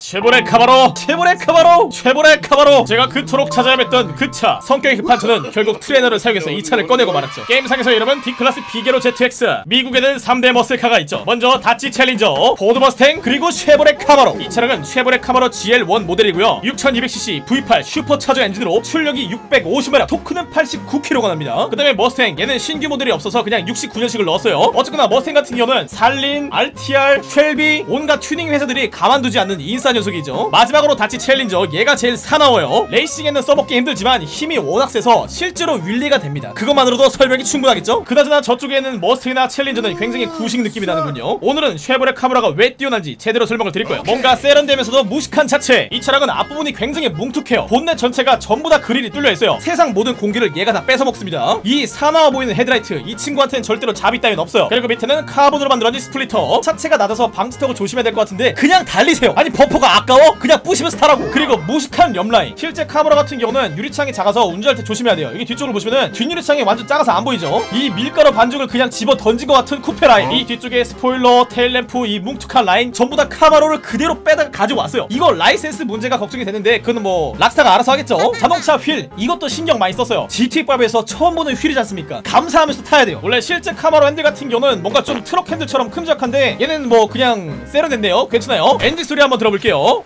쉐보레 카바로, 쉐보레 카바로, 쉐보레 카바로. 제가 그토록 찾아 헤맸던 그 차. 성격이 급한 저는 결국 트레이너를 사용해서 이 차를 꺼내고 말았죠. 게임상에서 이름은 D클래스 비게로 ZX. 미국에는 3대 머슬카가 있죠. 먼저 다치 챌린저, 포드 머스탱, 그리고 쉐보레 카바로. 이 차량은 쉐보레 카바로 GL1 모델이고요 6200cc V8 슈퍼차저 엔진으로 출력이 650마력, 토크는 89kg가 납니다. 그 다음에 머스탱, 얘는 신규 모델이 없어서 그냥 69년식을 넣었어요. 어쨌거나 머스탱 같은 경우는 살린, RTR, 쉘비 온갖 튜닝 회사들이 가만두지 않는 인싸 녀석이죠. 마지막으로 다치 챌린저, 얘가 제일 사나워요. 레이싱에는 써먹기 힘들지만 힘이 워낙 세서 실제로 윌리가 됩니다. 그것만으로도 설명이 충분하겠죠? 그나저나 저쪽에는 머스탱이나 챌린저는 굉장히 구식 느낌이 나는군요. 오늘은 쉐보레 카바로가 왜 뛰어난지 제대로 설명을 드릴 거예요. 뭔가 세련되면서도 무식한 자체. 이 차량은 앞부분이 굉장히 뭉툭해요. 본넷 전체가 전부 다 그릴이 뚫려있어요. 세상 모든 공기를 얘가 다 뺏어먹습니다. 이 사나워 보이는 헤드라이트, 이 친구한테는 절대로 잡이 따윈 없어요. 그리고 밑에는 카본으로 만들어진 스플리터. 차체가 낮아서 방지턱을 조심해야 될 것 같은데 그냥 달리세요. 아니 버퍼가 아까워? 그냥 부시면서 타라고. 그리고 무식한 옆라인. 실제 카바로 같은 경우는 유리창이 작아서 운전할 때 조심해야 돼요. 여기 뒤쪽으로 보시면은 뒷유리창이 완전 작아서 안 보이죠? 이 밀가루 반죽을 그냥 집어 던진 것 같은 쿠페 라인. 이 뒤쪽에 스포일러, 테일램프, 이 뭉툭한 라인 전부 다 카바로를 그대로 빼다가 가지고 왔어요. 이거 라이센스 문제가 걱정이 되는데 그건 뭐 락스타가 알아서 하겠죠. 자동차 휠, 이것도 신경 많이 썼어요. GT5에서 처음 보는 휠이지 않습니까? 감사하면서 타야 돼요. 원래 실제 카바로 핸들 같은 경우는 뭔가 좀 트럭 핸들처럼 큼직한데 얘는 뭐 그냥 세련됐네요. 괜찮아요. 엔진 소리 한번 들어볼게요.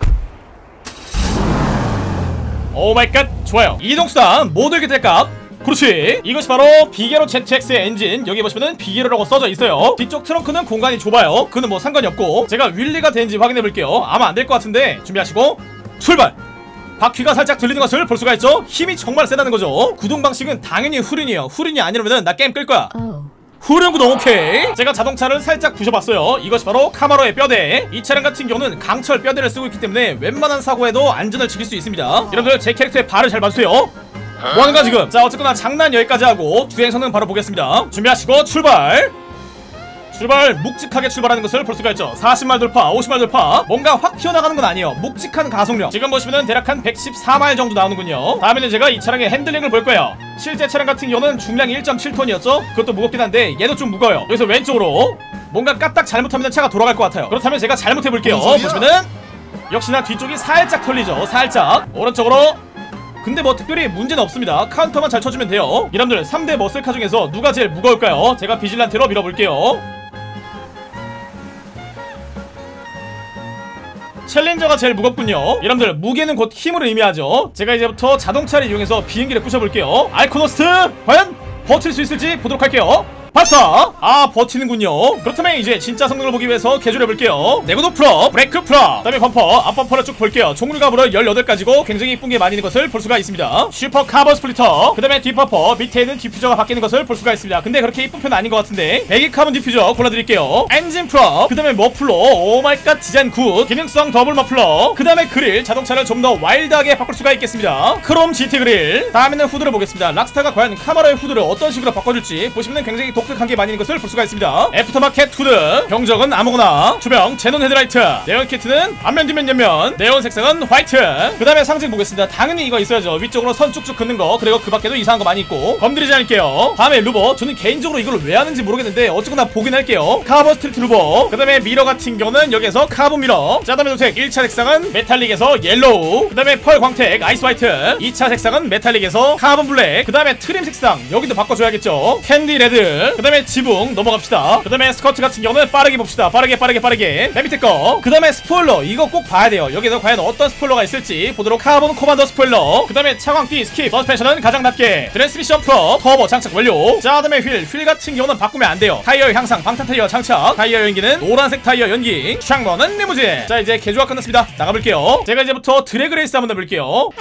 오마이갓, 좋아요. 이동수단 모듈 기대값, 그렇지. 이것이 바로 비게로 ZX의 엔진. 여기 보시면은 비게로라고 써져 있어요. 뒤쪽 트렁크는 공간이 좁아요. 그는 뭐 상관이 없고. 제가 윌리가 되는지 확인해 볼게요. 아마 안 될 것 같은데 준비하시고 출발. 바퀴가 살짝 들리는 것을 볼 수가 있죠. 힘이 정말 세다는 거죠. 구동 방식은 당연히 후륜이에요. 후륜이 아니라면은 나 게임 끌 거야. 후륜 구동 오케이. 제가 자동차를 살짝 부셔봤어요. 이것이 바로 카바로의 뼈대. 이 차량 같은 경우는 강철 뼈대를 쓰고 있기 때문에 웬만한 사고에도 안전을 지킬 수 있습니다. 여러분들 제 캐릭터의 발을 잘 봐주세요. 뭐하는가 지금. 자, 어쨌거나 장난 여기까지 하고 주행 성능 바로 보겠습니다. 준비하시고 출발. 출발. 묵직하게 출발하는 것을 볼 수가 있죠. 40마일 돌파, 50마일 돌파. 뭔가 확 튀어나가는 건 아니에요. 묵직한 가속력. 지금 보시면은 대략 한 114마일 정도 나오는군요. 다음에는 제가 이 차량의 핸들링을 볼 거예요. 실제 차량 같은 경우는 중량이 1.7톤이었죠 그것도 무겁긴 한데 얘도 좀 무거워요. 여기서 왼쪽으로 뭔가 까딱 잘못하면 차가 돌아갈 것 같아요. 그렇다면 제가 잘못해볼게요. 보시면은 역시나 뒤쪽이 살짝 털리죠. 살짝. 오른쪽으로. 근데 뭐 특별히 문제는 없습니다. 카운터만 잘 쳐주면 돼요. 여러분들 3대 머슬카 중에서 누가 제일 무거울까요? 제가 비질란테로 밀어볼게요. 챌린저가 제일 무겁군요. 여러분들 무게는 곧 힘으로 의미하죠. 제가 이제부터 자동차를 이용해서 비행기를 부셔볼게요. 알코노스트 과연 버틸 수 있을지 보도록 할게요. 발사! 아, 버티는군요. 그렇다면 이제 진짜 성능을 보기 위해서 개조해볼게요. 내구도 풀업, 브레이크 풀업, 그 다음에 범퍼, 앞범퍼를 쭉 볼게요. 종류가 무려 18가지고 굉장히 이쁜게 많이 있는 것을 볼 수가 있습니다. 슈퍼 카본 스플리터, 그 다음에 뒷범퍼, 밑에 있는 디퓨저가 바뀌는 것을 볼 수가 있습니다. 근데 그렇게 이쁜 편은 아닌 것 같은데 배기 카본 디퓨저 골라드릴게요. 엔진 풀업, 그 다음에 머플러, 오마이갓 디자인 굿, 기능성 더블 머플러, 그 다음에 그릴, 자동차를 좀 더 와일드하게 바꿀 수가 있겠습니다. 크롬 GT 그릴. 다음에는 후드를 보겠습니다. 락스타가 과연 카바로의 후드를 어떤 식으로 바꿔줄지 보시면 굉장히 독특한 게 많이 있는 것을 볼 수가 있습니다. 애프터마켓 후드, 병적은 아무거나, 조명, 제논 헤드라이트, 네온 키트는 앞면 뒷면 옆면, 네온 색상은 화이트. 그 다음에 상징 보겠습니다. 당연히 이거 있어야죠. 위쪽으로 선 쭉쭉 긋는 거. 그리고 그 밖에도 이상한 거 많이 있고 건드리지 않을게요. 다음에 루버. 저는 개인적으로 이걸 왜 하는지 모르겠는데 어쨌거나 보긴 할게요. 카본 스트리트 루버. 그 다음에 미러 같은 경우는 여기에서 카본 미러. 자, 다음에 도색 1차 색상은 메탈릭에서 옐로우, 그 다음에 펄 광택 아이스 화이트. 2차 색상은 메탈릭에서 카본 블랙. 그 다음에 트림 색상 여기도 바꿔줘야겠죠. 캔디 레드. 그 다음에 지붕 넘어갑시다. 그 다음에 스커트 같은 경우는 빠르게 봅시다. 빠르게 맨 밑에 거. 그 다음에 스포일러 이거 꼭 봐야 돼요. 여기서 과연 어떤 스포일러가 있을지 보도록. 카본 코만더 스포일러. 그 다음에 차광띠 스킵. 서스펜션은 가장 낮게. 트랜스미션 풀업. 터보 장착 완료. 자, 다음에 휠 같은 경우는 바꾸면 안 돼요. 타이어 향상 방탄 타이어 장착. 타이어 연기는 노란색 타이어 연기. 샹버는 리무진. 자, 이제 개조가 끝났습니다. 나가볼게요. 제가 이제부터 드래그 레이스 한번 해볼게요.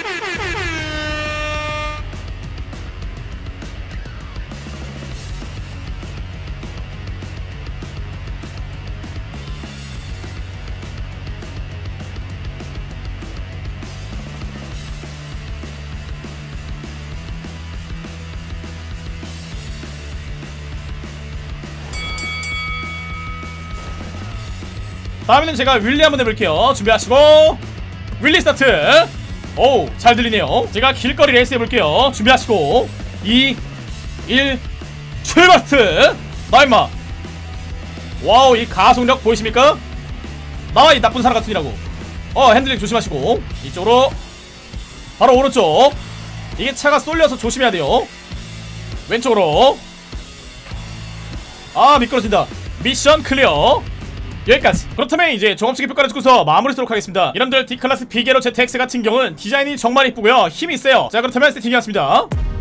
다음에는 제가 윌리 한번 해볼게요. 준비하시고 윌리 스타트. 오우, 잘 들리네요. 제가 길거리 레이스 해볼게요. 준비하시고 2 1 출발 스트. 나 임마. 와우, 이 가속력 보이십니까? 나와 이 나쁜 사람 같으니라고. 핸들링 조심하시고 이쪽으로 바로 오른쪽. 이게 차가 쏠려서 조심해야 돼요. 왼쪽으로. 미끄러진다. 미션 클리어. 여기까지. 그렇다면 이제 종합적인 평가를 듣고서 마무리 하도록 하겠습니다. 여러분들 D클래스 비게로 ZX 같은 경우는 디자인이 정말 이쁘고요 힘이 있어요. 자, 그렇다면 세팅이었습니다.